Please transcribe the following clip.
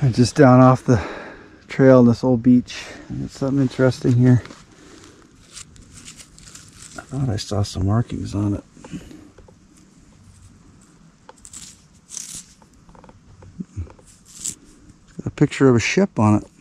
Just down off the trail on this old beach. Got something interesting here. I thought I saw some markings on it. Got a picture of a ship on it.